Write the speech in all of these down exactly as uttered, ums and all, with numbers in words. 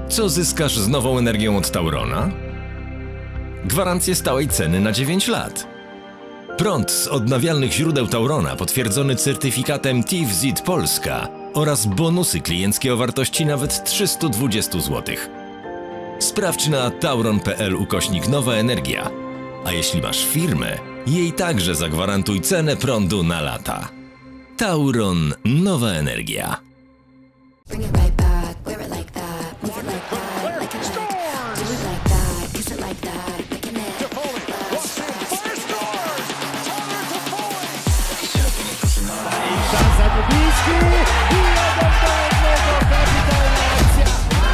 Co zyskasz z nową energią od Taurona? Gwarancję stałej ceny na dziewięć lat. Prąd z odnawialnych źródeł Taurona potwierdzony certyfikatem T F Z Polska oraz bonusy klienckie o wartości nawet trzysta dwadzieścia złotych. Sprawdź na tauron kropka p l ukośnik nowa energia. A jeśli masz firmę, jej także zagwarantuj cenę prądu na lata. Tauron Nowa Energia. Szansa Dubiński i jeden do jednego, kapitalna akcja.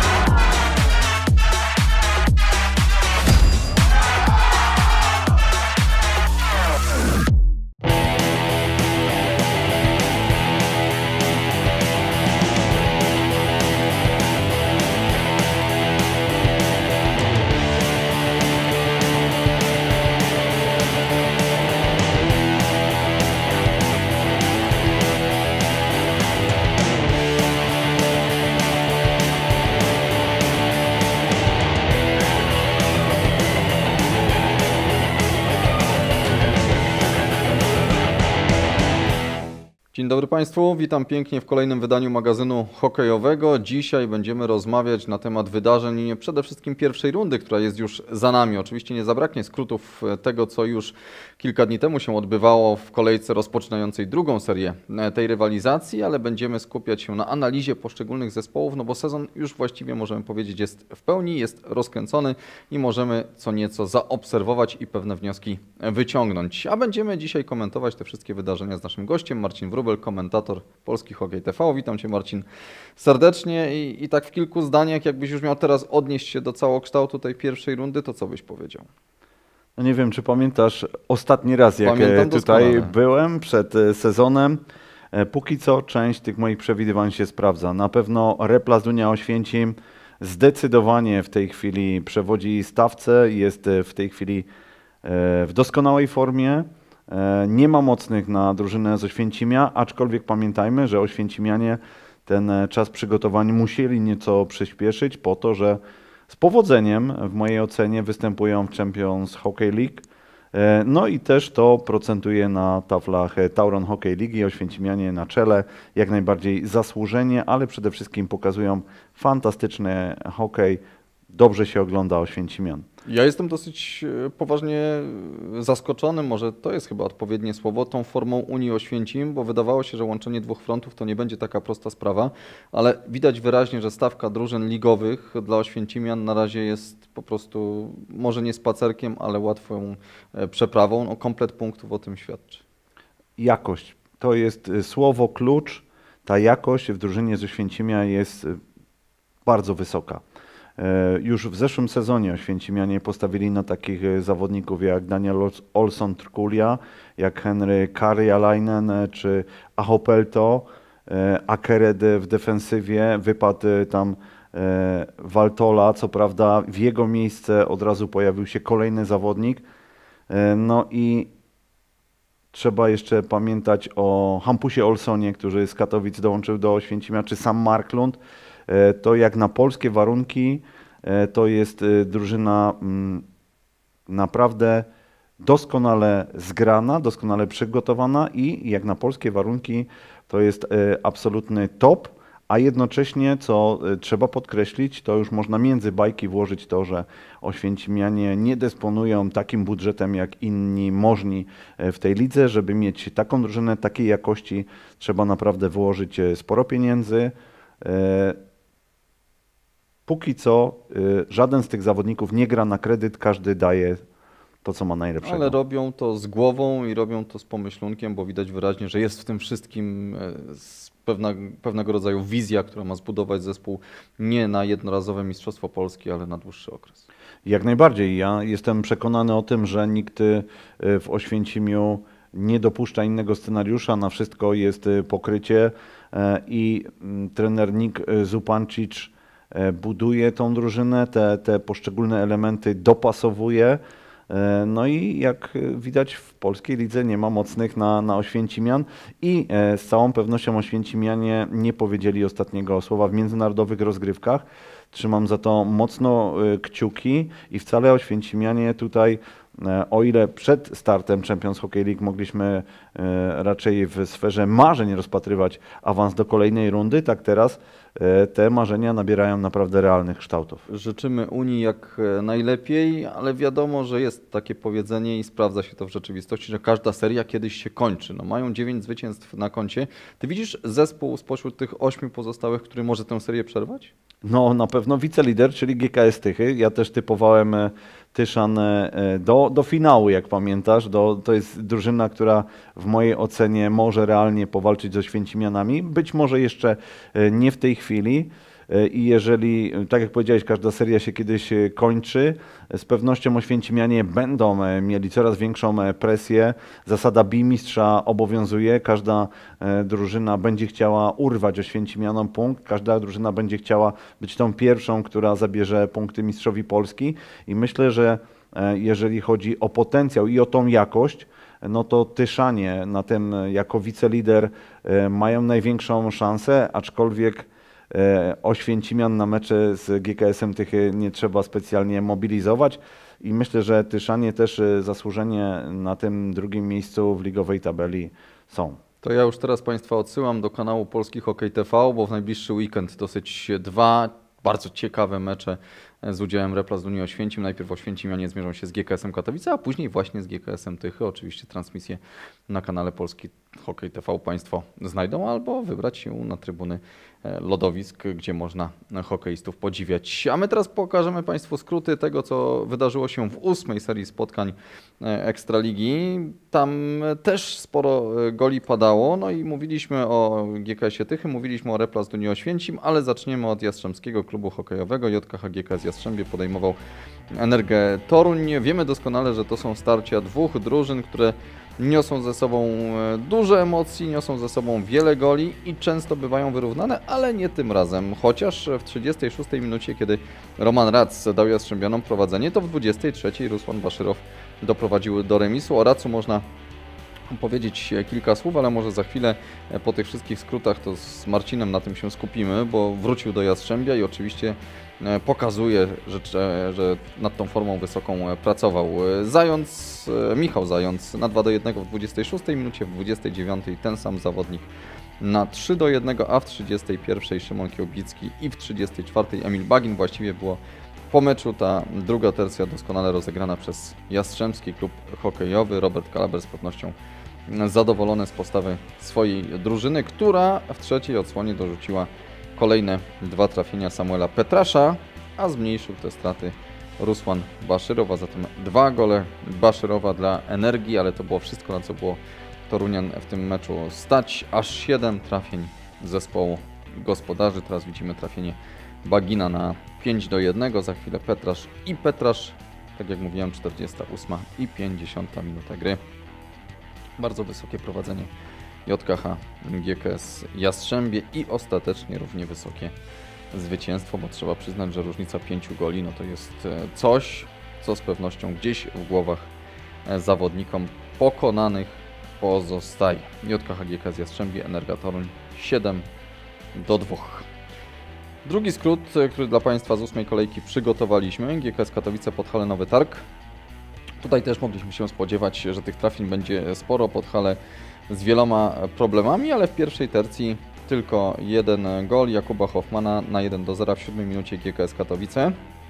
Dzień dobry Państwu, witam pięknie w kolejnym wydaniu magazynu hokejowego. Dzisiaj będziemy rozmawiać na temat wydarzeń przede wszystkim pierwszej rundy, która jest już za nami. Oczywiście nie zabraknie skrótów tego, co już kilka dni temu się odbywało w kolejce rozpoczynającej drugą serię tej rywalizacji, ale będziemy skupiać się na analizie poszczególnych zespołów, no bo sezon już właściwie możemy powiedzieć jest w pełni, jest rozkręcony i możemy co nieco zaobserwować i pewne wnioski wyciągnąć. A będziemy dzisiaj komentować te wszystkie wydarzenia z naszym gościem, Marcin Wróbel, komentator Polski Hokej T V. Witam Cię, Marcin, serdecznie i, i tak w kilku zdaniach, jakbyś już miał teraz odnieść się do całokształtu tej pierwszej rundy, to co byś powiedział? No nie wiem, czy pamiętasz ostatni raz, jak Pamiętam tutaj doskonale. byłem przed sezonem. Póki co część tych moich przewidywań się sprawdza. Na pewno Replazunia Oświęcim zdecydowanie w tej chwili przewodzi stawce, jest w tej chwili w doskonałej formie. Nie ma mocnych na drużynę z Oświęcimia, aczkolwiek pamiętajmy, że Oświęcimianie ten czas przygotowań musieli nieco przyspieszyć po to, że z powodzeniem w mojej ocenie występują w Champions Hockey League. No i też to procentuje na taflach Tauron Hockey League i Oświęcimianie na czele jak najbardziej zasłużenie, ale przede wszystkim pokazują fantastyczny hokej. Dobrze się ogląda Oświęcimian. Ja jestem dosyć poważnie zaskoczony, może to jest chyba odpowiednie słowo, tą formą Unii Oświęcim, bo wydawało się, że łączenie dwóch frontów to nie będzie taka prosta sprawa, ale widać wyraźnie, że stawka drużyn ligowych dla Oświęcimian na razie jest po prostu, może nie spacerkiem, ale łatwą przeprawą. No, komplet punktów o tym świadczy. Jakość. To jest słowo klucz. Ta jakość w drużynie z Oświęcimia jest bardzo wysoka. Już w zeszłym sezonie Oświęcimianie postawili na takich zawodników jak Daniel Olson-Trkulia, jak Henry Karjalainen czy Aho Pelto. Akered w defensywie, wypadł tam Waltola, co prawda w jego miejsce od razu pojawił się kolejny zawodnik. No i trzeba jeszcze pamiętać o Hampusie Olsonie, który z Katowic dołączył do Oświęcimia, czy sam Marklund. To jak na polskie warunki, to jest drużyna naprawdę doskonale zgrana, doskonale przygotowana i jak na polskie warunki to jest absolutny top, a jednocześnie, co trzeba podkreślić, to już można między bajki włożyć to, że Oświęcimianie nie dysponują takim budżetem jak inni możni w tej lidze. Żeby mieć taką drużynę takiej jakości, trzeba naprawdę wyłożyć sporo pieniędzy. Póki co żaden z tych zawodników nie gra na kredyt, każdy daje to, co ma najlepszego. Ale robią to z głową i robią to z pomyślunkiem, bo widać wyraźnie, że jest w tym wszystkim pewna, pewnego rodzaju wizja, która ma zbudować zespół nie na jednorazowe Mistrzostwo Polski, ale na dłuższy okres. Jak najbardziej. Ja jestem przekonany o tym, że nikt w Oświęcimiu nie dopuszcza innego scenariusza, na wszystko jest pokrycie i trener Nick Zupancic buduje tą drużynę, te, te poszczególne elementy dopasowuje. No i jak widać w polskiej lidze nie ma mocnych na, na Oświęcimian i z całą pewnością Oświęcimianie nie powiedzieli ostatniego słowa w międzynarodowych rozgrywkach. Trzymam za to mocno kciuki i wcale Oświęcimianie tutaj, o ile przed startem Champions Hockey League mogliśmy raczej w sferze marzeń rozpatrywać awans do kolejnej rundy, tak teraz te marzenia nabierają naprawdę realnych kształtów. Życzymy Unii jak najlepiej, ale wiadomo, że jest takie powiedzenie i sprawdza się to w rzeczywistości, że każda seria kiedyś się kończy. No, mają dziewięć zwycięstw na koncie. Ty widzisz zespół spośród tych ośmiu pozostałych, który może tę serię przerwać? No na pewno wicelider, czyli G K S Tychy. Ja też typowałem Tyszan do, do finału, jak pamiętasz. Do, to jest drużyna, która w mojej ocenie może realnie powalczyć z Oświęcimianami. Być może jeszcze nie w tej chwili. I jeżeli, tak jak powiedziałeś, każda seria się kiedyś kończy, z pewnością Oświęcimianie będą mieli coraz większą presję. Zasada bimistrza obowiązuje. Każda drużyna będzie chciała urwać Oświęcimianom punkt. Każda drużyna będzie chciała być tą pierwszą, która zabierze punkty mistrzowi Polski. I myślę, że jeżeli chodzi o potencjał i o tą jakość, no to Tyszanie na tym jako wicelider mają największą szansę, aczkolwiek Oświęcimian na mecze z G K S-em Tychy nie trzeba specjalnie mobilizować i myślę, że Tyszanie też zasłużenie na tym drugim miejscu w ligowej tabeli są. To ja już teraz Państwa odsyłam do kanału Polski Hokej T V, bo w najbliższy weekend dosyć dwa bardzo ciekawe mecze z udziałem Replast Unii Oświęcim. Najpierw Oświęcimianie zmierzą się z G K S-em Katowice, a później właśnie z G K S-em Tychy. Oczywiście transmisję na kanale Polski Hokej T V Państwo znajdą albo wybrać się na trybuny lodowisk, gdzie można hokeistów podziwiać. A my teraz pokażemy Państwu skróty tego, co wydarzyło się w ósmej serii spotkań Ekstraligi. Tam też sporo goli padało, no i mówiliśmy o G K S-ie Tychy, mówiliśmy o Replast Unii Oświęcim, ale zaczniemy od Jastrzębskiego Klubu Hokejowego. J K H G K S Jastrzębie podejmował Energię Toruń. Wiemy doskonale, że to są starcia dwóch drużyn, które niosą ze sobą duże emocje, niosą ze sobą wiele goli i często bywają wyrównane, ale nie tym razem. Chociaż w trzydziestej szóstej minucie, kiedy Roman Rac dał Jastrzębianom prowadzenie, to w dwudziestej trzeciej Rusłan Baszyrow doprowadził do remisu. O Racu można powiedzieć kilka słów, ale może za chwilę po tych wszystkich skrótach to z Marcinem na tym się skupimy, bo wrócił do Jastrzębia i oczywiście pokazuje, że, że nad tą formą wysoką pracował. Zając, Michał Zając na dwa do jednego w dwudziestej szóstej minucie, w dwudziestej dziewiątej ten sam zawodnik na trzy do jednego, a w trzydziestej pierwszej Szymon Kiełbicki i w trzydziestej czwartej Emil Bagin. Właściwie było po meczu ta druga tercja doskonale rozegrana przez Jastrzębski Klub Hokejowy. Robert Kalaber z pewnością zadowolony z postawy swojej drużyny, która w trzeciej odsłonie dorzuciła kolejne dwa trafienia Samuela Petrasza, a zmniejszył te straty Rusłan Baszyrow, a zatem dwa gole Baszyrowa dla Energii, ale to było wszystko, na co było Torunian w tym meczu stać. Aż siedem trafień zespołu gospodarzy. Teraz widzimy trafienie Bagina na pięć do jednego, za chwilę Petrasz i Petrasz, tak jak mówiłem, czterdziesta ósma i pięćdziesiąta minuta gry. Bardzo wysokie prowadzenie J K H G K S Jastrzębie i ostatecznie równie wysokie zwycięstwo, bo trzeba przyznać, że różnica pięciu goli no to jest coś, co z pewnością gdzieś w głowach zawodnikom pokonanych pozostaje. J K H G K S Jastrzębie, Energa Toruń siedem do dwóch. Drugi skrót, który dla Państwa z ósmej kolejki przygotowaliśmy, G K S Katowice Podhale Nowy Targ. Tutaj też mogliśmy się spodziewać, że tych trafień będzie sporo. Podhale z wieloma problemami, ale w pierwszej tercji tylko jeden gol Jakuba Hoffmana na jeden do zera w siódmej minucie G K S Katowice.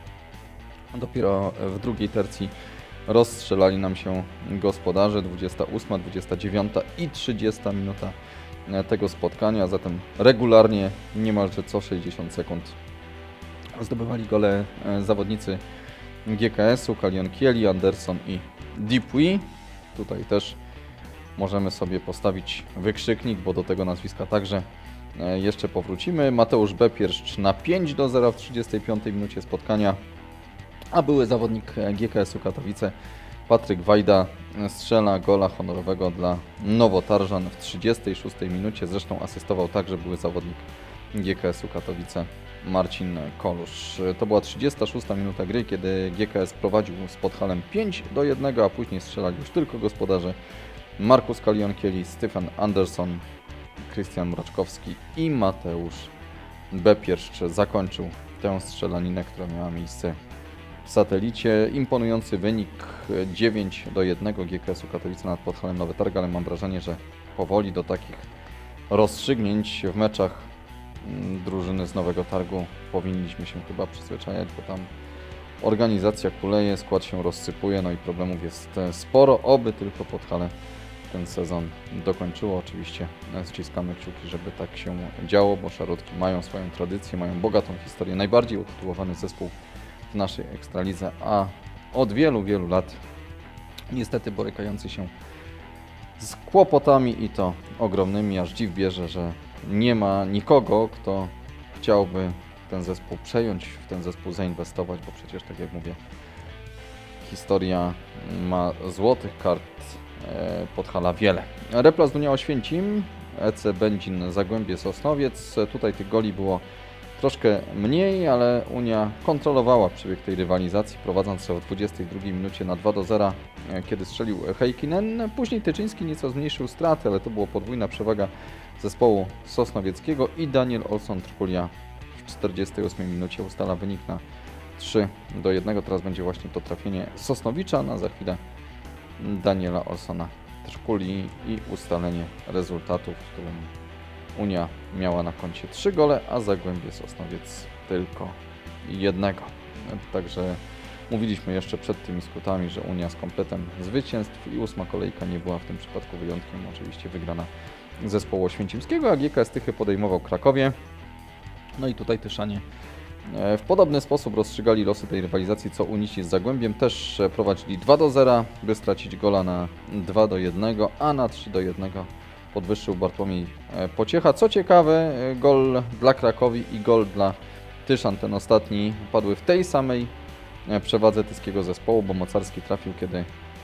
Dopiero w drugiej tercji rozstrzelali nam się gospodarze. dwudziesta ósma, dwudziesta dziewiąta i trzydziesta minuta tego spotkania, a zatem regularnie niemalże co sześćdziesiąt sekund zdobywali gole zawodnicy G K S-u, Kalion Kieli, Anderson i Dipui. Tutaj też możemy sobie postawić wykrzyknik, bo do tego nazwiska także jeszcze powrócimy. Mateusz Bepierszcz na pięć do zera w trzydziestej piątej minucie spotkania, a były zawodnik G K S-u Katowice Patryk Wajda strzela gola honorowego dla Nowotarżan w trzydziestej szóstej minucie. Zresztą asystował także były zawodnik G K S-u Katowice Marcin Kolusz. To była trzydziesta szósta minuta gry, kiedy G K S prowadził z Podhalem pięć do jednego, a później strzelali już tylko gospodarze Markus Kalion-Kieli, Stefan Anderson, Krystian Mraczkowski i Mateusz Bepierszcz zakończył tę strzelaninę, która miała miejsce w Satelicie. Imponujący wynik dziewięć do jednego G K S-u Katowice nad Podhalem Nowy Targ, ale mam wrażenie, że powoli do takich rozstrzygnięć w meczach drużyny z Nowego Targu powinniśmy się chyba przyzwyczajać, bo tam organizacja kuleje, skład się rozsypuje, no i problemów jest sporo, oby tylko Podhale ten sezon dokończyło. Oczywiście ściskamy kciuki, żeby tak się działo, bo Szarlotki mają swoją tradycję, mają bogatą historię, najbardziej utytułowany zespół w naszej Ekstralidze, a od wielu, wielu lat niestety borykający się z kłopotami i to ogromnymi, aż dziw bierze, że nie ma nikogo, kto chciałby ten zespół przejąć, w ten zespół zainwestować, bo przecież, tak jak mówię, historia ma złotych kart Podhala wiele. Replas Dunia Oświęcim, E C Będzin Zagłębie Sosnowiec. Tutaj tych goli było troszkę mniej, ale Unia kontrolowała przebieg tej rywalizacji, prowadząc w dwudziestej drugiej minucie na dwa do zera, kiedy strzelił Heikkinen. Później Tyczyński nieco zmniejszył straty, ale to była podwójna przewaga zespołu sosnowieckiego i Daniel Olson-Trkulia w czterdziestej ósmej minucie ustala wynik na trzy do jednego. Teraz będzie właśnie to trafienie Sosnowicza, na za chwilę Daniela Olsona Trkuli i ustalenie rezultatu, w którym Unia miała na koncie trzy gole, a Zagłębie Sosnowiec tylko jednego. Także mówiliśmy jeszcze przed tymi skutami, że Unia z kompletem zwycięstw i ósma kolejka nie była w tym przypadku wyjątkiem. Oczywiście wygrana zespołu oświęcimskiego, a G K S Tychy podejmował Krakowie. No i tutaj Tyszanie w podobny sposób rozstrzygali losy tej rywalizacji co Unisi z Zagłębiem. Też prowadzili dwa do zera, by stracić gola na dwa do jednego, a na trzy do jednego podwyższył Bartłomiej Pociecha. Co ciekawe, gol dla Krakowi i gol dla Tyszan, ten ostatni, padły w tej samej przewadze tyskiego zespołu, bo Mocarski trafił, kiedy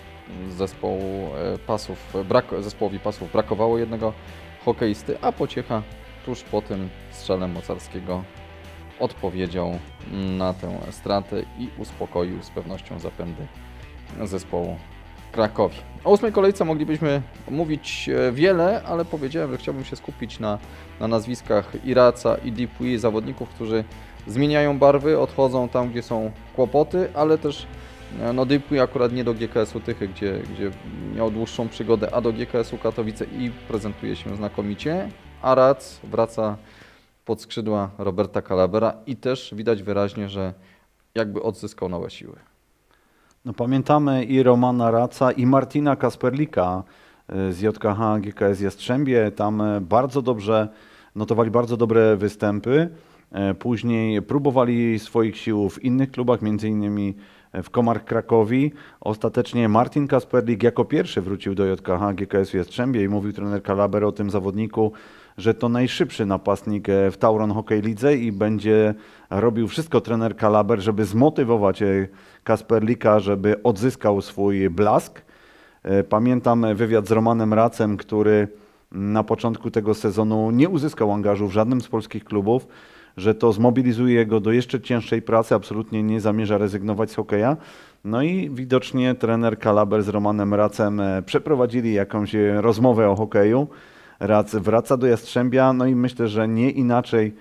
zespołu pasów, brak, zespołowi pasów brakowało jednego hokeisty, a Pociecha tuż po tym strzale Mocarskiego odpowiedział na tę stratę i uspokoił z pewnością zapędy zespołu Krakowi. O ósmej kolejce moglibyśmy mówić wiele, ale powiedziałem, że chciałbym się skupić na, na nazwiskach Iraca i Dupuis, zawodników, którzy zmieniają barwy, odchodzą tam, gdzie są kłopoty, ale też no Dupuis akurat nie do G K S-u Tychy, gdzie, gdzie miał dłuższą przygodę, a do G K S-u Katowice i prezentuje się znakomicie, a Rac wraca pod skrzydła Roberta Kalabera i też widać wyraźnie, że jakby odzyskał nowe siły. No, pamiętamy i Romana Raca, i Martina Kasperlika z J K H G K S Jastrzębie. Tam bardzo dobrze notowali bardzo dobre występy. Później próbowali swoich sił w innych klubach, między innymi w Komar Krakowi. Ostatecznie Martin Kasperlik jako pierwszy wrócił do J K H G K S Jastrzębie i mówił trener Kalaber o tym zawodniku, że to najszybszy napastnik w Tauron Hockey Lidze i będzie robił wszystko trener Kalaber, żeby zmotywować Kasperlika, żeby odzyskał swój blask. Pamiętam wywiad z Romanem Racem, który na początku tego sezonu nie uzyskał angażu w żadnym z polskich klubów, że to zmobilizuje go do jeszcze cięższej pracy, absolutnie nie zamierza rezygnować z hokeja. No i widocznie trener Kalaber z Romanem Racem przeprowadzili jakąś rozmowę o hokeju. Rac wraca do Jastrzębia, no i myślę, że nie inaczej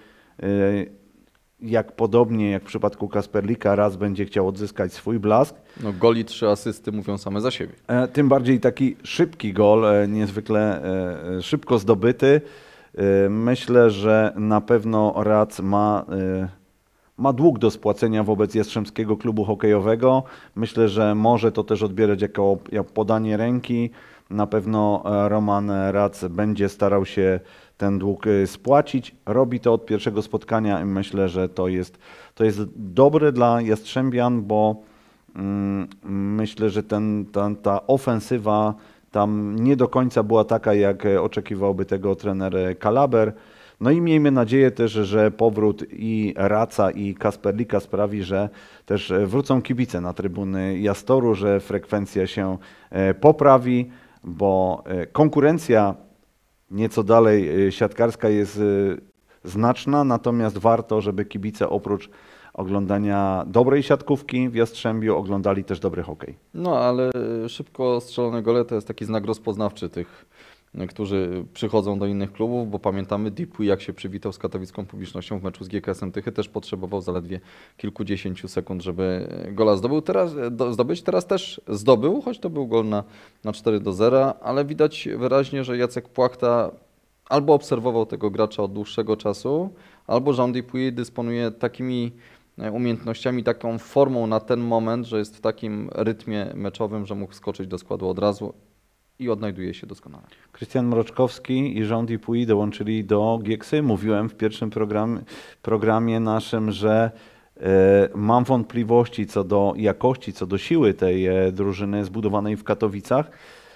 jak podobnie jak w przypadku Kasperlika, Rac będzie chciał odzyskać swój blask. No goli, trzy asysty mówią same za siebie. Tym bardziej taki szybki gol, niezwykle szybko zdobyty. Myślę, że na pewno Rac ma, ma dług do spłacenia wobec Jastrzębskiego Klubu Hokejowego. Myślę, że może to też odbierać jako, jako podanie ręki. Na pewno Roman Rac będzie starał się ten dług spłacić. Robi to od pierwszego spotkania i myślę, że to jest, to jest dobre dla Jastrzębian, bo mm, myślę, że ten, ta, ta ofensywa tam nie do końca była taka, jak oczekiwałby tego trener Kalaber. No i miejmy nadzieję też, że powrót i Raca, i Kasperlika sprawi, że też wrócą kibice na trybuny Jastoru, że frekwencja się poprawi, bo konkurencja nieco dalej siatkarska jest znaczna, natomiast warto, żeby kibice oprócz oglądania dobrej siatkówki w Jastrzębiu oglądali też dobry hokej. No ale szybko strzelone gole to jest taki znak rozpoznawczy tych którzy przychodzą do innych klubów, bo pamiętamy Dipuy, jak się przywitał z katowicką publicznością w meczu z G K S-em Tychy, też potrzebował zaledwie kilkudziesięciu sekund, żeby gola zdobył. Teraz, do, zdobyć. Teraz też zdobył, choć to był gol na, na cztery do zera, ale widać wyraźnie, że Jacek Płachta albo obserwował tego gracza od dłuższego czasu, albo Jean Dipuy dysponuje takimi umiejętnościami, taką formą na ten moment, że jest w takim rytmie meczowym, że mógł skoczyć do składu od razu i odnajduje się doskonale. Krystian Mroczkowski i Jean Dipuy dołączyli do Gieksy. Mówiłem w pierwszym program, programie naszym, że e, mam wątpliwości co do jakości, co do siły tej e, drużyny zbudowanej w Katowicach.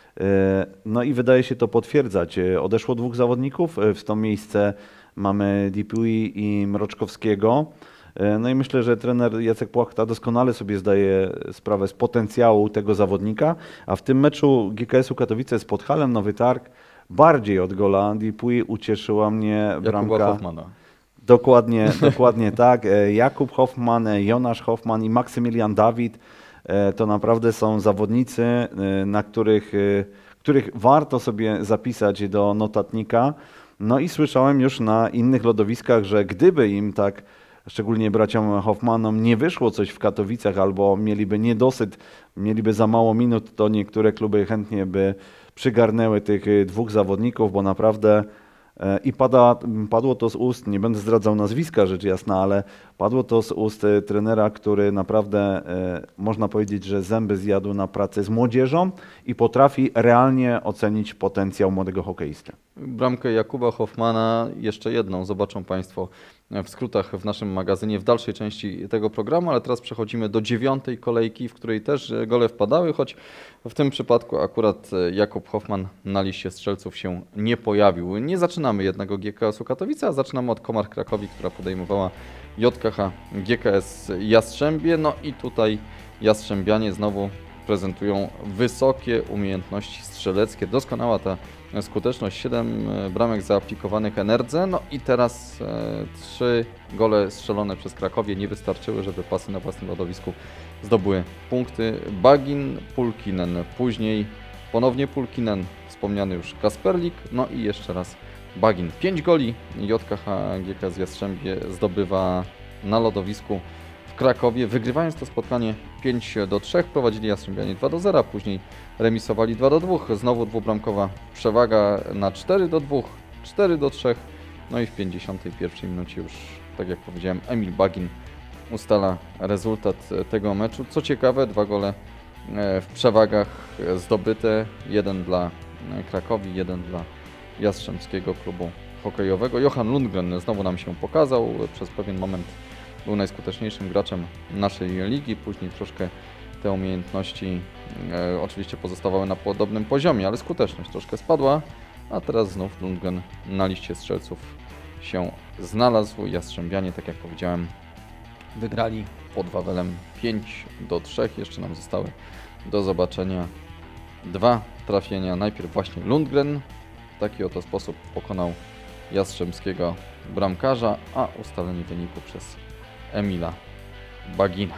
E, no i wydaje się to potwierdzać. E, odeszło dwóch zawodników, e, w to miejsce mamy Dipuy i Mroczkowskiego. No i myślę, że trener Jacek Płachta doskonale sobie zdaje sprawę z potencjału tego zawodnika, a w tym meczu G K S-u Katowice z Podhalem Nowy Targ bardziej od gola Dipuy ucieszyła mnie bramka Jakuba Hoffmana. Dokładnie, dokładnie tak. Jakub Hoffman, Jonasz Hoffman i Maksymilian Dawid to naprawdę są zawodnicy, na których, których warto sobie zapisać do notatnika. No i słyszałem już na innych lodowiskach, że gdyby im tak, szczególnie braciom Hoffmanom, nie wyszło coś w Katowicach albo mieliby niedosyt, mieliby za mało minut, to niektóre kluby chętnie by przygarnęły tych dwóch zawodników, bo naprawdę i pada, padło to z ust, nie będę zdradzał nazwiska rzecz jasna, ale padło to z ust trenera, który naprawdę można powiedzieć, że zęby zjadł na pracę z młodzieżą i potrafi realnie ocenić potencjał młodego hokeisty. Bramkę Jakuba Hoffmana, jeszcze jedną, zobaczą Państwo w skrótach w naszym magazynie w dalszej części tego programu, ale teraz przechodzimy do dziewiątej kolejki, w której też gole wpadały, choć w tym przypadku akurat Jakub Hoffman na liście strzelców się nie pojawił. Nie zaczynamy jednego G K S-u Katowice, a zaczynamy od Komar Krakowi, która podejmowała J K H G K S Jastrzębie. No i tutaj Jastrzębianie znowu prezentują wysokie umiejętności strzeleckie. Doskonała ta skuteczność, siedem bramek zaaplikowanych Enerdze. No i teraz e, trzy gole strzelone przez Krakowie nie wystarczyły, żeby pasy na własnym lodowisku zdobyły punkty. Bagin, Pulkinen, później ponownie Pulkinen, wspomniany już Kasperlik, no i jeszcze raz Bagin. Pięć goli J K H G K S Jastrzębie zdobywa na lodowisku w Krakowie, wygrywając to spotkanie pięć do trzech, prowadzili Jastrzębianie dwa do zera, później remisowali dwa do dwóch, znowu dwubramkowa przewaga na cztery do dwóch, cztery do trzech, no i w pięćdziesiątej pierwszej minucie już, tak jak powiedziałem, Emil Bagin ustala rezultat tego meczu. Co ciekawe, dwa gole w przewagach zdobyte, jeden dla Krakowi, jeden dla Jastrzębskiego Klubu Hokejowego. Johan Lundgren znowu nam się pokazał, przez pewien moment był najskuteczniejszym graczem naszej ligi, później troszkę te umiejętności e, oczywiście pozostawały na podobnym poziomie, ale skuteczność troszkę spadła, a teraz znów Lundgren na liście strzelców się znalazł. Jastrzębianie, tak jak powiedziałem, wygrali pod Wawelem pięć do trzech, jeszcze nam zostały do zobaczenia dwa trafienia. Najpierw właśnie Lundgren w taki oto sposób pokonał jastrzębskiego bramkarza, a ustalenie wyniku przez Emila Bagina.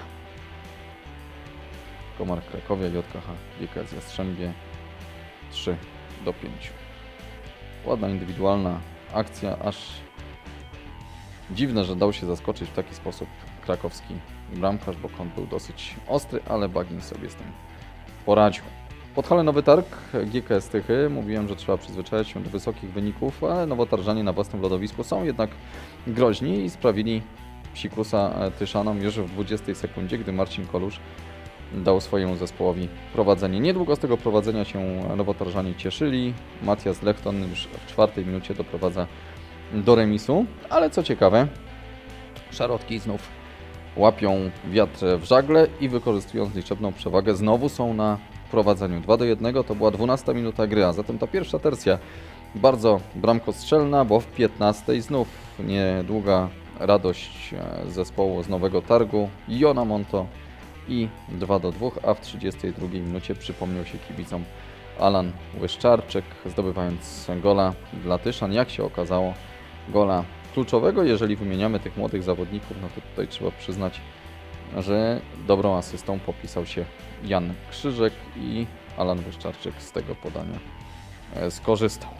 Komar Krakowia, J K H G K S Jastrzębie trzy do pięciu. Ładna indywidualna akcja, aż dziwne, że dał się zaskoczyć w taki sposób krakowski bramkarz, bo kąt był dosyć ostry, ale Bagin sobie z tym poradził. Podhale Nowy Targ, G K S Tychy. Mówiłem, że trzeba przyzwyczaić się do wysokich wyników, ale nowotarżanie na własnym lodowisku są jednak groźni i sprawili psikusa Tyszanom już w dwudziestej sekundzie, gdy Marcin Kolusz dał swojemu zespołowi prowadzenie. Niedługo z tego prowadzenia się nowotarżanie cieszyli. Matias Lechton już w czwartej minucie doprowadza do remisu, ale co ciekawe, szarotki znów łapią wiatr w żagle i wykorzystując liczebną przewagę znowu są na prowadzeniu dwa do jednego. To była dwunasta minuta gry, a zatem ta pierwsza tercja bardzo bramkostrzelna, bo w piętnastej znów niedługa radość zespołu z Nowego Targu, Jona Monto i dwa do dwóch, a w trzydziestej drugiej minucie przypomniał się kibicom Alan Łyszczarczyk, zdobywając gola dla Tyszan. Jak się okazało, gola kluczowego. Jeżeli wymieniamy tych młodych zawodników, no to tutaj trzeba przyznać, że dobrą asystą popisał się Jan Krzyżek i Alan Łyszczarczyk z tego podania skorzystał.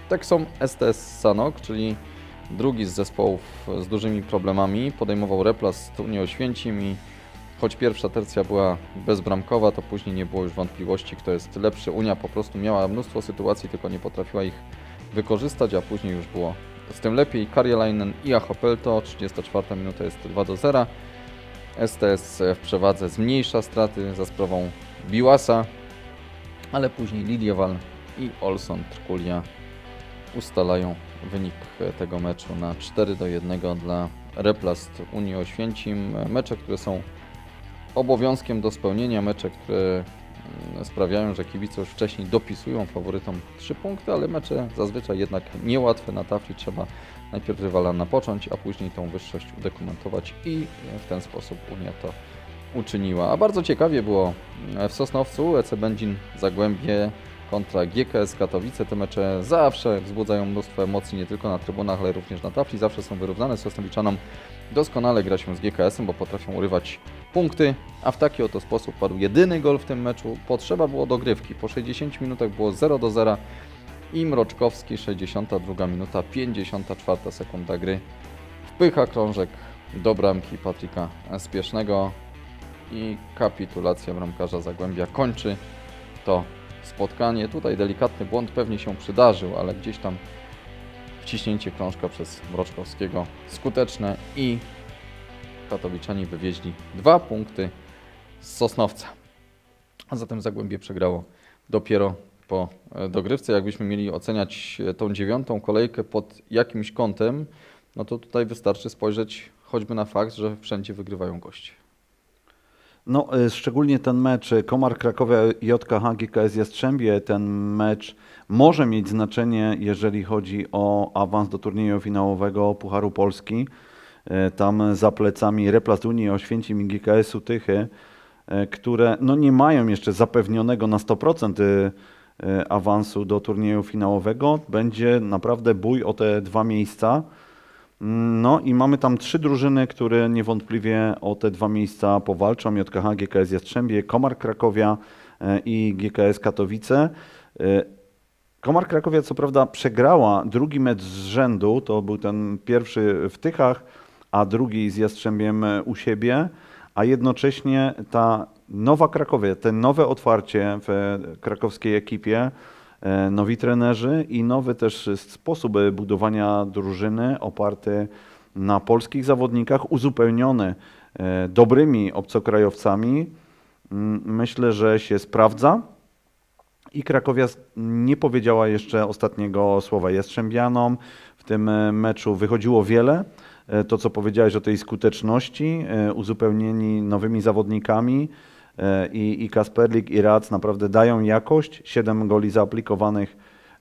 Texom S T S Sanok, czyli drugi z zespołów z dużymi problemami, podejmował replast Unii Oświęcim i choć pierwsza tercja była bezbramkowa, to później nie było już wątpliwości, kto jest lepszy. Unia po prostu miała mnóstwo sytuacji, tylko nie potrafiła ich wykorzystać, a później już było z tym lepiej. Karjalainen i Ahopelto, trzydziesta czwarta minuta jest dwa do zera. S T S w przewadze zmniejsza straty za sprawą Biłasa, ale później Lidiewal i Olson Trkulia ustalają wynik tego meczu na cztery do jednego dla Replast Unii Oświęcim. Mecze, które są obowiązkiem do spełnienia, mecze, które sprawiają, że kibice już wcześniej dopisują faworytom trzy punkty, ale mecze zazwyczaj jednak niełatwe na tafli. Trzeba najpierw rywala napocząć, a później tą wyższość udokumentować i w ten sposób Unia to uczyniła. A bardzo ciekawie było w Sosnowcu. E C Będzin Zagłębie kontra G K S Katowice. Te mecze zawsze wzbudzają mnóstwo emocji, nie tylko na trybunach, ale również na tafli. Zawsze są wyrównane. Sosnowiczanom doskonale gra się z G K S-em, bo potrafią urywać punkty, a w taki oto sposób padł jedyny gol w tym meczu. Potrzeba było dogrywki. Po sześćdziesięciu minutach było zero do zera i Mroczkowski, sześćdziesiąta druga minuta, pięćdziesiąta czwarta sekunda gry. Wpycha krążek do bramki Patryka Spiesznego i kapitulacja bramkarza Zagłębia kończy to spotkanie. Tutaj delikatny błąd pewnie się przydarzył, ale gdzieś tam wciśnięcie krążka przez Mroczkowskiego skuteczne i katowiczanie wywieźli dwa punkty z Sosnowca. A zatem Zagłębie przegrało dopiero po dogrywce. Jakbyśmy mieli oceniać tą dziewiątą kolejkę pod jakimś kątem, no to tutaj wystarczy spojrzeć choćby na fakt, że wszędzie wygrywają goście. No, szczególnie ten mecz Komar Krakowia J K H G K S Jastrzębie, ten mecz może mieć znaczenie, jeżeli chodzi o awans do turnieju finałowego Pucharu Polski. Tam za plecami Replast Unii Oświęcim i G K S-u Tychy, które no nie mają jeszcze zapewnionego na sto procent awansu do turnieju finałowego. Będzie naprawdę bój o te dwa miejsca. No i mamy tam trzy drużyny, które niewątpliwie o te dwa miejsca powalczą. J K H, G K S Jastrzębie, Komar Krakowia i G K S Katowice. Komar Krakowia co prawda przegrała drugi mecz z rzędu, to był ten pierwszy w Tychach, a drugi z Jastrzębiem u siebie, a jednocześnie ta nowa Krakowia, te nowe otwarcie w krakowskiej ekipie, nowi trenerzy i nowy też sposób budowania drużyny oparty na polskich zawodnikach, uzupełniony dobrymi obcokrajowcami, myślę, że się sprawdza. I Krakowia nie powiedziała jeszcze ostatniego słowa Jastrzębianom. W tym meczu wychodziło wiele. To, co powiedziałeś o tej skuteczności, uzupełnieni nowymi zawodnikami, i, i Kasperlik, i Rac naprawdę dają jakość. Siedem goli zaaplikowanych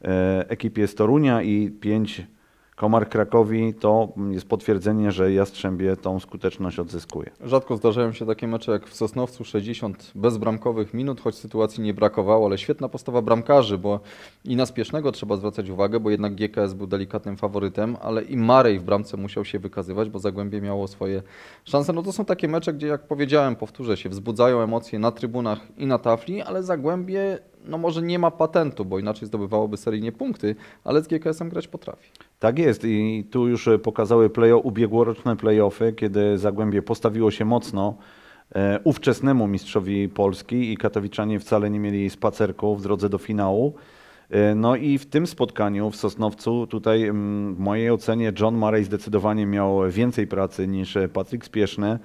ekipie z Torunia i pięć Komar Krakowi to jest potwierdzenie, że Jastrzębie tą skuteczność odzyskuje. Rzadko zdarzają się takie mecze jak w Sosnowcu, sześćdziesiąt bezbramkowych minut, choć sytuacji nie brakowało, ale świetna postawa bramkarzy, bo i na Spiesznego trzeba zwracać uwagę, bo jednak G K S był delikatnym faworytem, ale i Marej w bramce musiał się wykazywać, bo Zagłębie miało swoje szanse. No to są takie mecze, gdzie, jak powiedziałem, powtórzę się, wzbudzają emocje na trybunach i na tafli, ale Zagłębie no może nie ma patentu, bo inaczej zdobywałoby seryjnie punkty, ale z G K S-em grać potrafi. Tak jest i tu już pokazały play ubiegłoroczne play-offy, kiedy Zagłębie postawiło się mocno e, ówczesnemu mistrzowi Polski i katowiczanie wcale nie mieli spacerku w drodze do finału. E, no i w tym spotkaniu w Sosnowcu tutaj m, w mojej ocenie John Murray zdecydowanie miał więcej pracy niż Patryk Spieszny.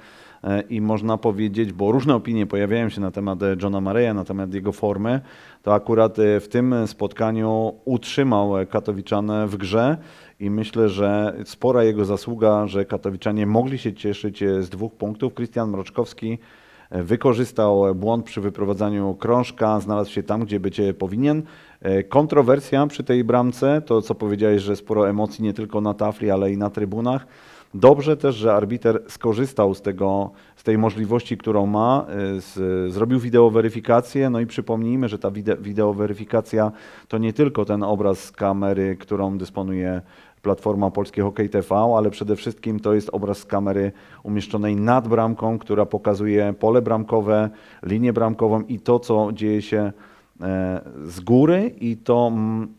I można powiedzieć, bo różne opinie pojawiają się na temat Johna Murraya, na temat jego formy, to akurat w tym spotkaniu utrzymał Katowiczan w grze i myślę, że spora jego zasługa, że Katowiczanie mogli się cieszyć z dwóch punktów. Krystian Mroczkowski wykorzystał błąd przy wyprowadzaniu krążka, znalazł się tam, gdzie być powinien. Kontrowersja przy tej bramce, to co powiedziałeś, że sporo emocji nie tylko na tafli, ale i na trybunach. Dobrze też, że arbiter skorzystał z tego, z tej możliwości, którą ma, z, zrobił wideoweryfikację, no i przypomnijmy, że ta wide, wideoweryfikacja to nie tylko ten obraz z kamery, którą dysponuje platforma Polskie Hokej T V, ale przede wszystkim to jest obraz z kamery umieszczonej nad bramką, która pokazuje pole bramkowe, linię bramkową i to, co dzieje się z góry i to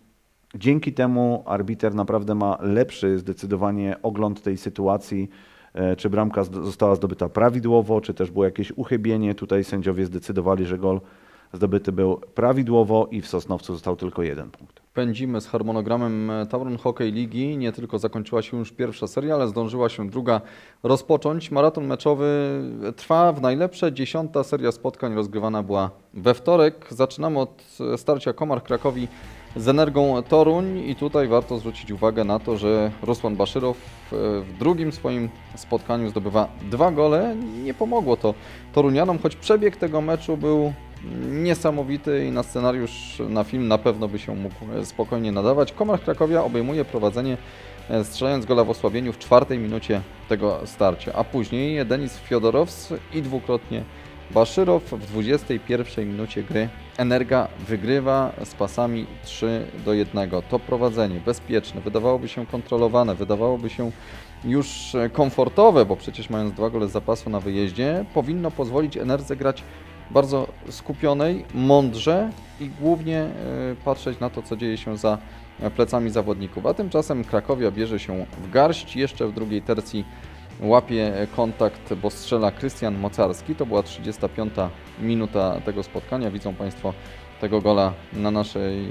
Dzięki temu arbiter naprawdę ma lepszy zdecydowanie ogląd tej sytuacji, czy bramka została zdobyta prawidłowo, czy też było jakieś uchybienie. Tutaj sędziowie zdecydowali, że gol zdobyty był prawidłowo i w Sosnowcu został tylko jeden punkt. Pędzimy z harmonogramem Tauron Hockey Ligi. Nie tylko zakończyła się już pierwsza seria, ale zdążyła się druga rozpocząć. Maraton meczowy trwa w najlepsze. Dziesiąta seria spotkań rozgrywana była we wtorek. Zaczynamy od starcia Komar Krakowi z Energą Toruń i tutaj warto zwrócić uwagę na to, że Rusłan Baszyrow w drugim swoim spotkaniu zdobywa dwa gole. Nie pomogło to Torunianom, choć przebieg tego meczu był niesamowity i na scenariusz, na film na pewno by się mógł spokojnie nadawać. Komar Krakowia obejmuje prowadzenie, strzelając gola w osłabieniu w czwartej minucie tego starcia, a później Denis Fiodorows i dwukrotnie Baszyrow w dwudziestej pierwszej minucie gry. Energa wygrywa z pasami trzy do jednego. To prowadzenie bezpieczne, wydawałoby się kontrolowane, wydawałoby się już komfortowe, bo przecież mając dwa gole z zapasu na wyjeździe, powinno pozwolić Enerdze grać bardzo skupionej, mądrze i głównie patrzeć na to, co dzieje się za plecami zawodników. A tymczasem Krakowia bierze się w garść. Jeszcze w drugiej tercji łapie kontakt, bo strzela Krystian Mocarski. To była trzydziesta piąta minuta tego spotkania. Widzą Państwo tego gola na naszej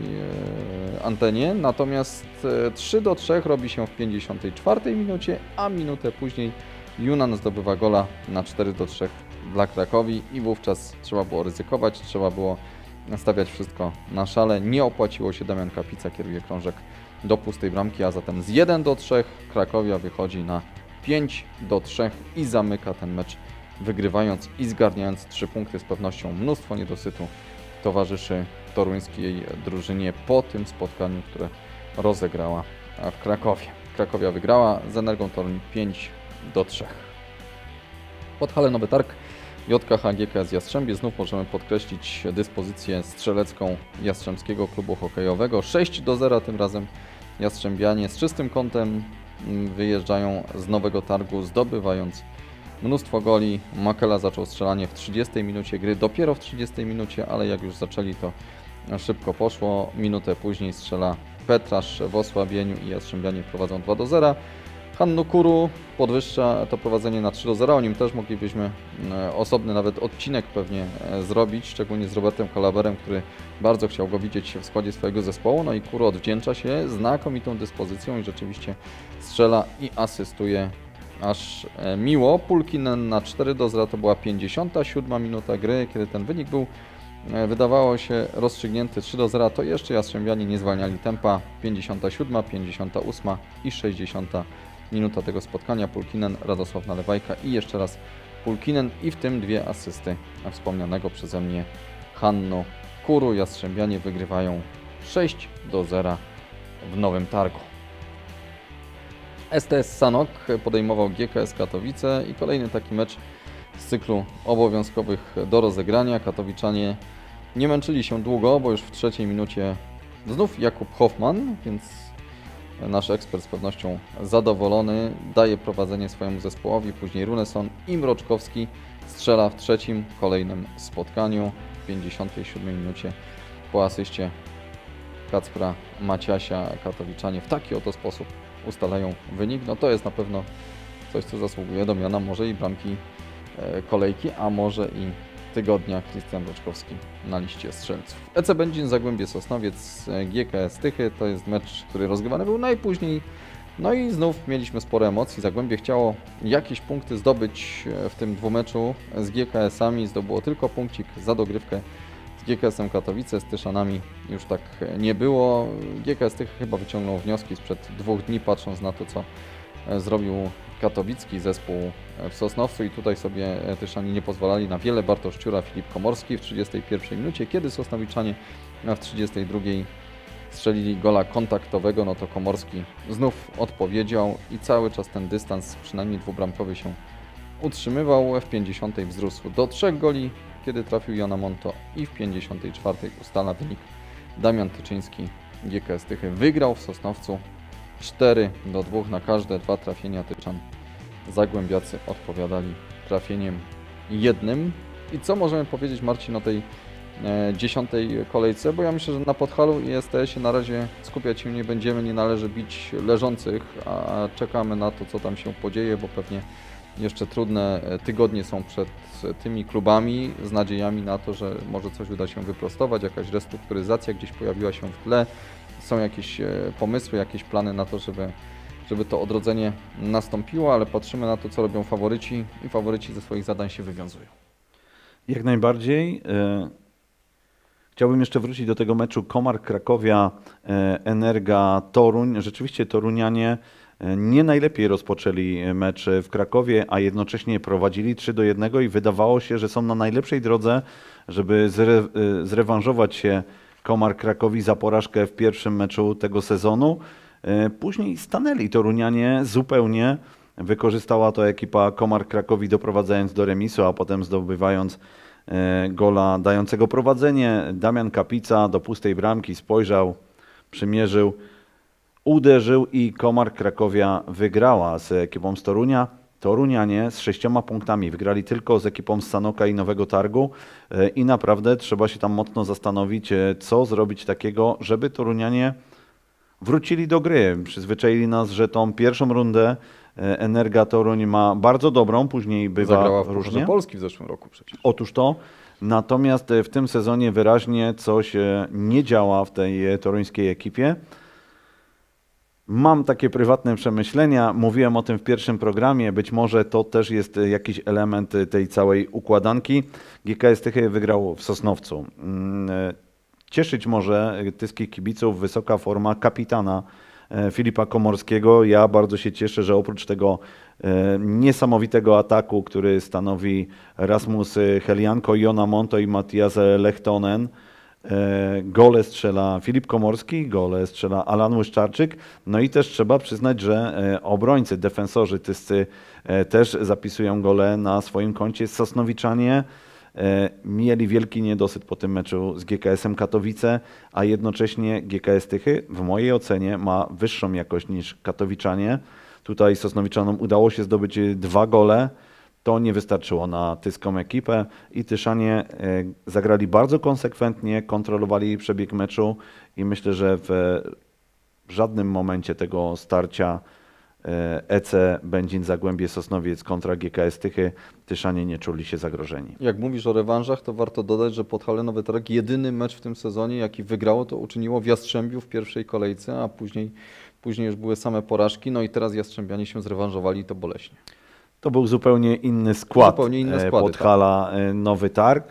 antenie. Natomiast trzy do trzech robi się w pięćdziesiątej czwartej minucie, a minutę później Junan zdobywa gola na cztery do trzech dla Krakowi i wówczas trzeba było ryzykować, trzeba było stawiać wszystko na szale. Nie opłaciło się, Damian Kapica kieruje krążek do pustej bramki, a zatem z jeden do trzech Krakowia wychodzi na pięć do trzech i zamyka ten mecz, wygrywając i zgarniając trzy punkty. Z pewnością mnóstwo niedosytu towarzyszy toruńskiej drużynie po tym spotkaniu, które rozegrała w Krakowie. Krakowia wygrała z Energą Toruń pięć do trzech. Pod halę Nowy Targ J K H G K S Jastrzębie znów możemy podkreślić dyspozycję strzelecką Jastrzębskiego Klubu Hokejowego. sześć do zera tym razem Jastrzębianie z czystym kątem wyjeżdżają z Nowego Targu, zdobywając mnóstwo goli. Makela zaczął strzelanie w trzydziestej minucie gry, dopiero w trzydziestej minucie, ale jak już zaczęli, to szybko poszło. Minutę później strzela Petrasz w osłabieniu i Jastrzębianie prowadzą dwa do zera. Hannu Kuru podwyższa to prowadzenie na trzy do zera. O nim też moglibyśmy osobny nawet odcinek pewnie zrobić, szczególnie z Robertem Kalaberem, który bardzo chciał go widzieć w składzie swojego zespołu. No i Kuru odwdzięcza się znakomitą dyspozycją i rzeczywiście strzela i asystuje aż miło. Pulkinen na cztery do zera, to była pięćdziesiąta siódma minuta gry, kiedy ten wynik był, wydawało się, rozstrzygnięty. Trzy do zera, to jeszcze Jastrzębianie nie zwalniali tempa. pięćdziesiąta siódma, pięćdziesiąta ósma i sześćdziesiąta minuta tego spotkania. Pulkinen, Radosław Nalewajka i jeszcze raz Pulkinen i w tym dwie asysty wspomnianego przeze mnie Hannu Kuru. Jastrzębianie wygrywają sześć do zera w Nowym Targu. S T S Sanok podejmował G K S Katowice i kolejny taki mecz z cyklu obowiązkowych do rozegrania. Katowiczanie nie męczyli się długo, bo już w trzeciej minucie znów Jakub Hoffman, więc nasz ekspert z pewnością zadowolony, daje prowadzenie swojemu zespołowi. Później Runeson i Mroczkowski strzela w trzecim kolejnym spotkaniu w pięćdziesiątej siódmej minucie po asyście Kacpra Maciasia. Katowiczanie w taki oto sposób ustalają wynik. No to jest na pewno coś, co zasługuje do miana może i bramki kolejki, a może i tygodnia. Krystian Mroczkowski na liście strzelców. E C Będzin Zagłębie Sosnowiec G K S Tychy. To jest mecz, który rozgrywany był najpóźniej. No i znów mieliśmy sporo emocji. Zagłębie chciało jakieś punkty zdobyć w tym dwumeczu z G K S-ami. Zdobyło tylko punkcik za dogrywkę z G K S-em Katowice. Z Tyszanami już tak nie było. G K S Tychy chyba wyciągnął wnioski sprzed dwóch dni, patrząc na to, co zrobił katowicki zespół w Sosnowcu i tutaj sobie Tyszani nie pozwalali na wiele. Bartosz Ciura, Filip Komorski w trzydziestej pierwszej minucie, kiedy Sosnowiczanie w trzydziestej drugiej strzelili gola kontaktowego, no to Komorski znów odpowiedział i cały czas ten dystans przynajmniej dwubramkowy się utrzymywał. W pięćdziesiątej wzrósł do trzech goli, kiedy trafił Jana Monto i w pięćdziesiątej czwartej ustala wynik Damian Tyczyński. G K S Tychy wygrał w Sosnowcu cztery do dwóch na każde dwa trafienia Tyczan. Zagłębiacy odpowiadali trafieniem jednym. I co możemy powiedzieć, Marcin, o tej dziesiątej kolejce, bo ja myślę, że na Podhalu i S T S-ie na razie skupiać się nie będziemy, nie należy bić leżących, a czekamy na to, co tam się podzieje, bo pewnie jeszcze trudne tygodnie są przed tymi klubami z nadziejami na to, że może coś uda się wyprostować, jakaś restrukturyzacja gdzieś pojawiła się w tle, są jakieś pomysły, jakieś plany na to, żeby, żeby to odrodzenie nastąpiło, ale patrzymy na to, co robią faworyci i faworyci ze swoich zadań się wywiązują. Jak najbardziej. Chciałbym jeszcze wrócić do tego meczu Komar Krakowia, Energa Toruń. Rzeczywiście torunianie nie najlepiej rozpoczęli mecz w Krakowie, a jednocześnie prowadzili trzy do jednego i wydawało się, że są na najlepszej drodze, żeby zre zrewanżować się Komar Krakowi za porażkę w pierwszym meczu tego sezonu. Później stanęli torunianie zupełnie. Wykorzystała to ekipa Komar Krakowi, doprowadzając do remisu, a potem zdobywając gola dającego prowadzenie. Damian Kapica do pustej bramki spojrzał, przymierzył, uderzył i Komar Krakowia wygrała z ekipą z Torunia. Torunianie z sześcioma punktami wygrali tylko z ekipą z Sanoka i Nowego Targu i naprawdę trzeba się tam mocno zastanowić, co zrobić takiego, żeby Torunianie wrócili do gry. Przyzwyczaili nas, że tą pierwszą rundę Energa Toruń ma bardzo dobrą, później bywa Zagrała w różnie. Polski w zeszłym roku przecież. Otóż to. Natomiast w tym sezonie wyraźnie coś nie działa w tej toruńskiej ekipie. Mam takie prywatne przemyślenia, mówiłem o tym w pierwszym programie, być może to też jest jakiś element tej całej układanki. G K S Tychy wygrał w Sosnowcu. Cieszyć może tyskich kibiców wysoka forma kapitana Filipa Komorskiego. Ja bardzo się cieszę, że oprócz tego niesamowitego ataku, który stanowi Rasmus Helianko, Jona Monto i Mattias Lehtonen, gole strzela Filip Komorski, gole strzela Alan Łyszczarczyk. No i też trzeba przyznać, że obrońcy, defensorzy tyscy też zapisują gole na swoim koncie. Sosnowiczanie mieli wielki niedosyt po tym meczu z G K S-em Katowice, a jednocześnie G K S Tychy w mojej ocenie ma wyższą jakość niż Katowiczanie. Tutaj Sosnowiczanom udało się zdobyć dwa gole. To nie wystarczyło na tyską ekipę i Tyszanie zagrali bardzo konsekwentnie, kontrolowali przebieg meczu i myślę, że w żadnym momencie tego starcia E C Będzin Zagłębie Sosnowiec kontra G K S Tychy Tyszanie nie czuli się zagrożeni. Jak mówisz o rewanżach, to warto dodać, że Podhale Nowy Targ jedyny mecz w tym sezonie, jaki wygrało, to uczyniło w Jastrzębiu w pierwszej kolejce, a później, później już były same porażki, no i teraz Jastrzębianie się zrewanżowali, to boleśnie. To był zupełnie inny skład zupełnie inne składy, Podhala tak. Nowy Targ.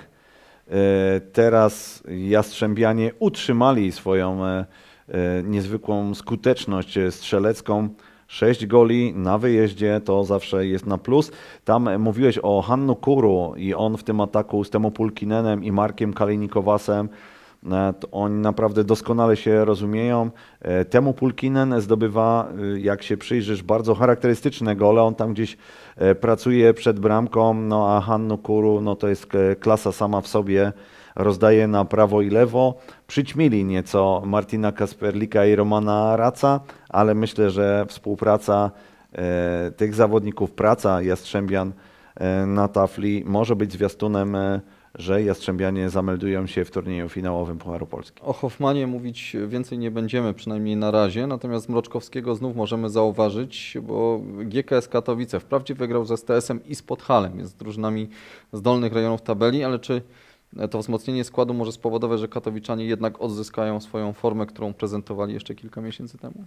Teraz Jastrzębianie utrzymali swoją niezwykłą skuteczność strzelecką. Sześć goli na wyjeździe to zawsze jest na plus. Tam mówiłeś o Hannu Kuru i on w tym ataku z Temu Pulkinenem i Markiem Kalejnikowasem, to oni naprawdę doskonale się rozumieją. Temu Pulkinen zdobywa, jak się przyjrzysz, bardzo charakterystyczne gole. On tam gdzieś pracuje przed bramką, no a Hannu Kuru no to jest klasa sama w sobie. Rozdaje na prawo i lewo. Przyćmili nieco Martina Kasperlika i Romana Raca, ale myślę, że współpraca e, tych zawodników, praca Jastrzębian e, na tafli może być zwiastunem, e, że Jastrzębianie zameldują się w turnieju finałowym Pucharu Polski. O Hoffmanie mówić więcej nie będziemy, przynajmniej na razie, natomiast Mroczkowskiego znów możemy zauważyć, bo G K S Katowice wprawdzie wygrał z S T S-em i z Podhalem, jest z drużynami z dolnych rejonów tabeli, ale czy to wzmocnienie składu może spowodować, że katowiczanie jednak odzyskają swoją formę, którą prezentowali jeszcze kilka miesięcy temu?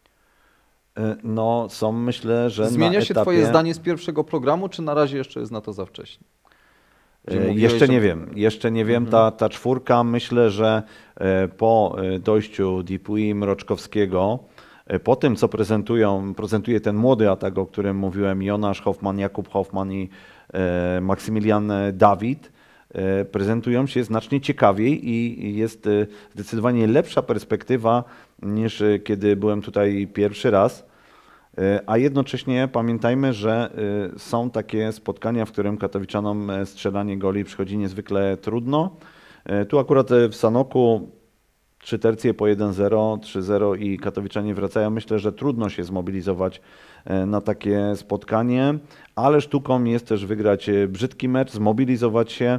No, są myślę, że Zmienia na się etapie... Twoje zdanie z pierwszego programu, czy na razie jeszcze jest na to za wcześnie? Jeszcze nie wiem, jeszcze nie wiem. Mhm. Ta, ta czwórka, myślę, że po dojściu Dipuy, Mroczkowskiego, po tym, co prezentują, prezentuje ten młody atak, o którym mówiłem, Jonasz Hoffman, Jakub Hoffman i Maksymilian Dawid, prezentują się znacznie ciekawiej i jest zdecydowanie lepsza perspektywa niż kiedy byłem tutaj pierwszy raz. A jednocześnie pamiętajmy, że są takie spotkania, w którym katowiczanom strzelanie goli przychodzi niezwykle trudno. Tu akurat w Sanoku trzy tercje po jeden zero, trzy zero i katowiczanie wracają. Myślę, że trudno się zmobilizować na takie spotkanie, ale sztuką jest też wygrać brzydki mecz, zmobilizować się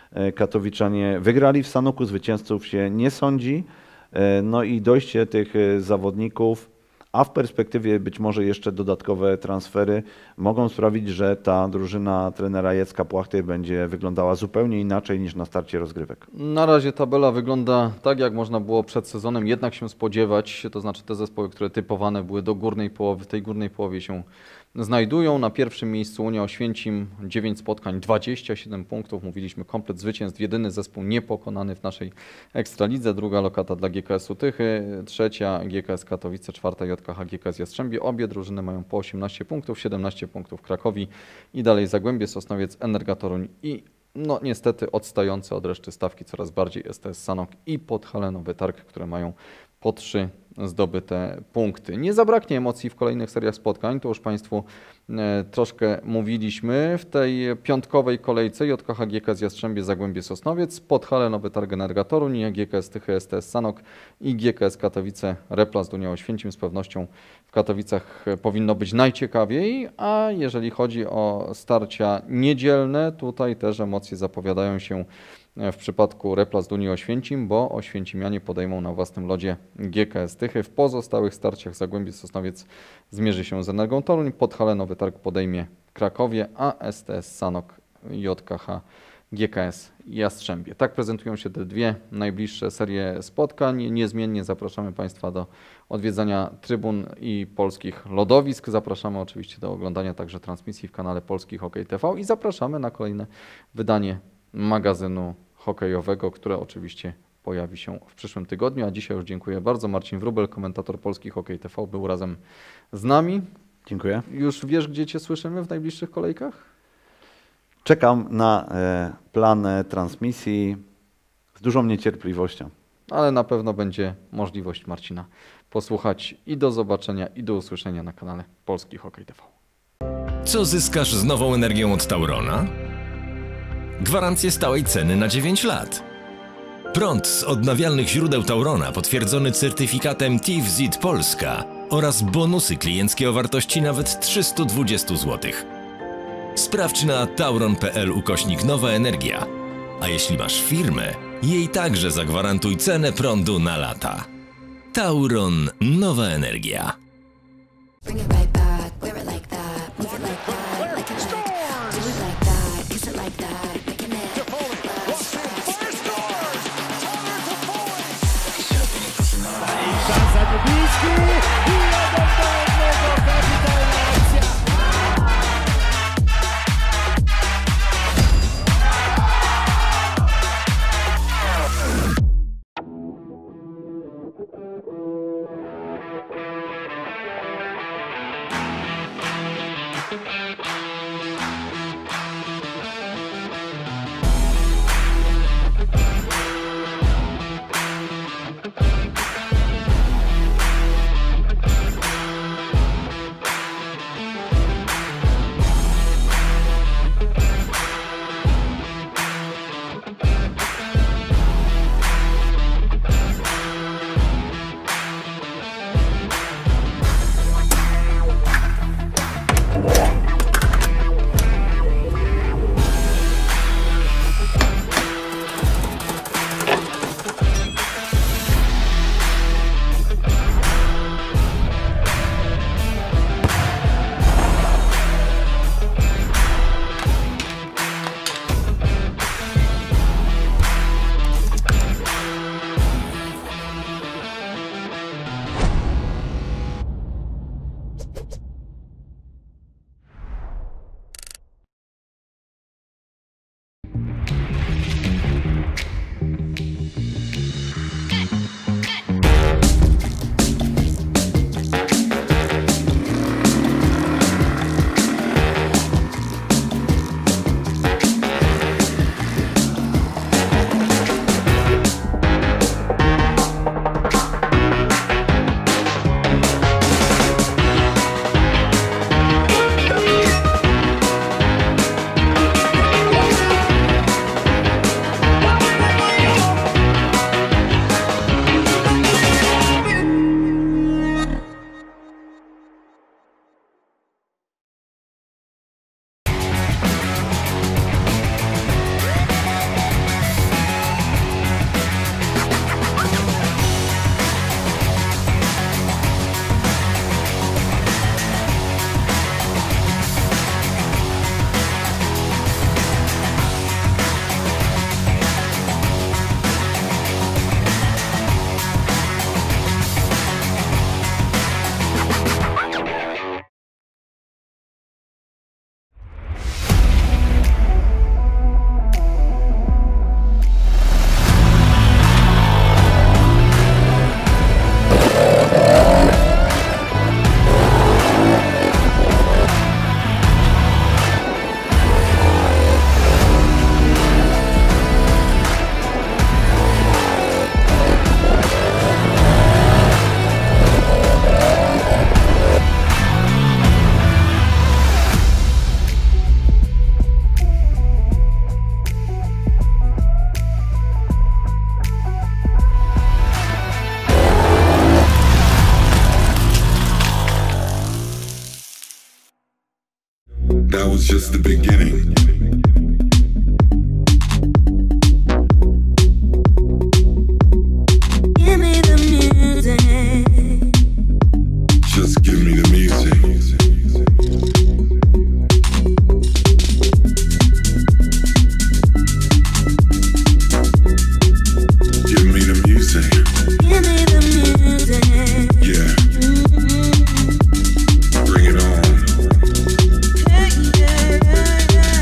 Katowiczanie wygrali w Sanoku, zwycięzców się nie sądzi. No i dojście tych zawodników, a w perspektywie być może jeszcze dodatkowe transfery mogą sprawić, że ta drużyna trenera Jacka Płachty będzie wyglądała zupełnie inaczej niż na starcie rozgrywek. Na razie tabela wygląda tak, jak można było przed sezonem jednak się spodziewać, to znaczy te zespoły, które typowane były do górnej połowy, w tej górnej połowie się znajdują. Na pierwszym miejscu Unia Oświęcim, dziewięć spotkań, dwadzieścia siedem punktów. Mówiliśmy, komplet zwycięstw, jedyny zespół niepokonany w naszej Ekstralidze. Druga lokata dla G K S-u Tychy, trzecia G K S Katowice, czwarta J K H G K S Jastrzębie. Obie drużyny mają po osiemnaście punktów, siedemnaście punktów Krakowi i dalej Zagłębie, Sosnowiec, Energa Toruń i no niestety odstające od reszty stawki coraz bardziej S T S Sanok i Podhale Nowy Targ, które mają po trzy zdobyte punkty. Nie zabraknie emocji w kolejnych seriach spotkań, to już Państwu e, troszkę mówiliśmy. W tej piątkowej kolejce J K H G K S Jastrzębie, Zagłębie Sosnowiec, Podhale Nowy Targ, Energa Toruń, G K S Tychy, S T S Sanok i G K S Katowice, Replast Unia Oświęcim. Z pewnością w Katowicach powinno być najciekawiej, a jeżeli chodzi o starcia niedzielne, tutaj też emocje zapowiadają się w przypadku Replast Unii Oświęcim, bo Oświęcimianie podejmą na własnym lodzie G K S Tychy. W pozostałych starciach Zagłębie Sosnowiec zmierzy się z Energą Toruń, Podhale Nowy Targ podejmie Krakowie, a S T S Sanok, J K H G K S Jastrzębie. Tak prezentują się te dwie najbliższe serie spotkań. Niezmiennie zapraszamy Państwa do odwiedzania trybun i polskich lodowisk. Zapraszamy oczywiście do oglądania także transmisji w kanale Polski Hokej T V i zapraszamy na kolejne wydanie magazynu hokejowego, które oczywiście pojawi się w przyszłym tygodniu. A dzisiaj już dziękuję bardzo. Marcin Wróbel, komentator Polski Hokej T V, był razem z nami. Dziękuję. Już wiesz, gdzie Cię słyszymy w najbliższych kolejkach? Czekam na e, plan e, transmisji z dużą niecierpliwością. Ale na pewno będzie możliwość Marcina posłuchać i do zobaczenia i do usłyszenia na kanale Polski Hokej T V. Co zyskasz z nową energią od Taurona? Gwarancję stałej ceny na dziewięć lat. Prąd z odnawialnych źródeł Taurona potwierdzony certyfikatem T I F Z I T Polska oraz bonusy klienckie o wartości nawet trzysta dwadzieścia złotych. Sprawdź na tauron kropka p l ukośnik Nowa Energia. A jeśli masz firmę, jej także zagwarantuj cenę prądu na lata. Tauron Nowa Energia. Bring it right back, wear it like that, move it like that, like it like, do it like that, kiss it like that, making it last. I szansa Dubiński i jeden do jednego, kapitalna akcja. just the beginning. Give me the music. Just give me the music. Give me the music. Give me the music. Yeah. Bring it on. Hey, yeah, yeah, yeah.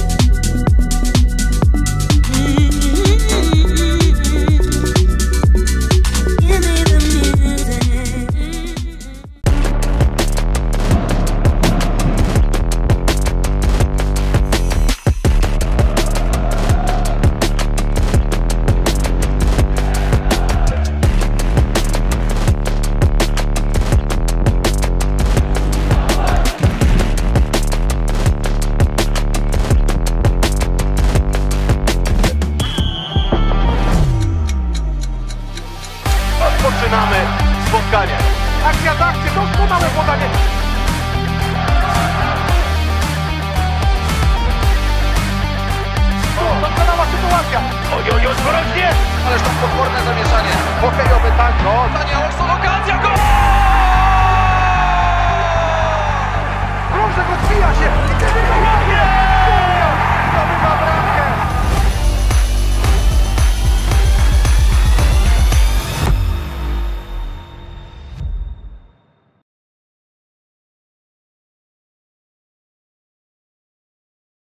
Give me the music. Rozpoczynamy spotkanie. Akcja z akcji, doskonałe podanie. O, doskonała sytuacja. Oj, oj, oj, groźnie. Ależ to potworne zamieszanie. Hokejowy tango. Daniel Olson.